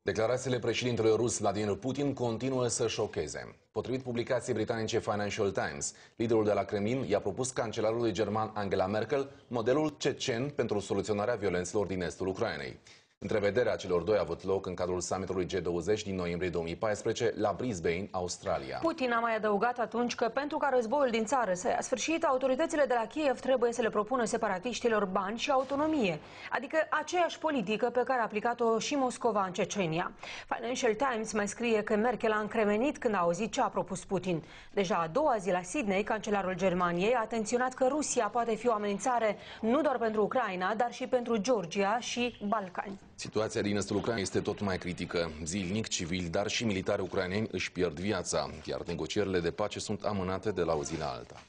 Declarațiile președintelui rus Vladimir Putin continuă să șocheze. Potrivit publicației britanice Financial Times, liderul de la Kremlin i-a propus cancelarului german Angela Merkel modelul cecen pentru soluționarea violențelor din estul Ucrainei. Întrevederea celor doi a avut loc în cadrul summitului G20 din noiembrie 2014 la Brisbane, Australia. Putin a mai adăugat atunci că pentru ca războiul din țară să ia sfârșit, autoritățile de la Kiev trebuie să le propună separatiștilor bani și autonomie, adică aceeași politică pe care a aplicat-o și Moscova în Cecenia. Financial Times mai scrie că Merkel a încremenit când a auzit ce a propus Putin. Deja a doua zi la Sydney, cancelarul Germaniei a atenționat că Rusia poate fi o amenințare nu doar pentru Ucraina, dar și pentru Georgia și Balcani. Situația din estul Ucrainei este tot mai critică. Zilnic, civili, dar și militari ucraineni își pierd viața, iar negocierile de pace sunt amânate de la o zi la alta.